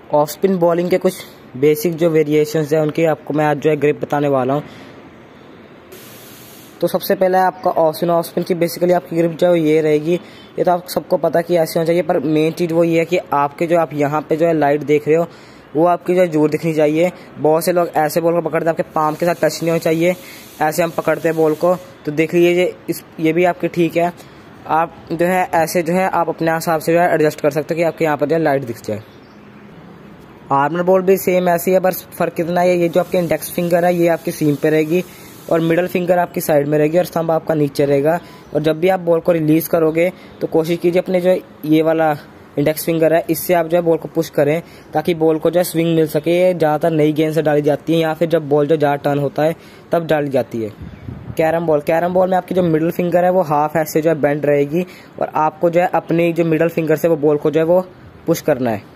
Off spin bowling के कुछ basic जो वेरिएशंस है उनकी आपको मैं आज जो है ग्रिप बताने वाला हूँ। तो सबसे पहले आपका ऑफ स्पिन की बेसिकली आपकी ग्रिप जो है ये रहेगी। ये तो आप सबको पता कि ऐसे होना चाहिए, पर मेन चीज़ वो ये है कि आपके जो आप यहाँ पे जो है लाइट देख रहे हो वो आपकी जो है जोर दिखनी चाहिए। बहुत से लोग ऐसे बॉल को पकड़ते हैं आपके पाम के साथ टच नहीं होना चाहिए, ऐसे हम पकड़ते हैं बॉल को। तो देख लीजिए ये भी आपकी ठीक है। आप जो है ऐसे जो है आप अपने हिसाब से जो है एडजस्ट कर सकते हो कि आपके यहाँ पर जो है लाइट दिख जाए। आर्मर बॉल भी सेम ऐसी है, बस फ़र्क कितना है, ये जो आपके इंडेक्स फिंगर है ये आपकी सीम पे रहेगी और मिडल फिंगर आपकी साइड में रहेगी और थंब आपका नीचे रहेगा। और जब भी आप बॉल को रिलीज़ करोगे तो कोशिश कीजिए अपने जो ये वाला इंडेक्स फिंगर है इससे आप जो है बॉल को पुश करें ताकि बॉल को जो है स्विंग मिल सके। ये ज़्यादातर नई गेंद से डाली जाती है या फिर जब बॉल जो ज़्यादा टर्न होता है तब डाली जाती है। कैरम बॉल में आपकी जो मिडल फिंगर है वो हाफ ऐसे जो है बेंड रहेगी और आपको जो है अपनी जो मिडल फिंगर से वो बॉल को जो है वो पुश करना है।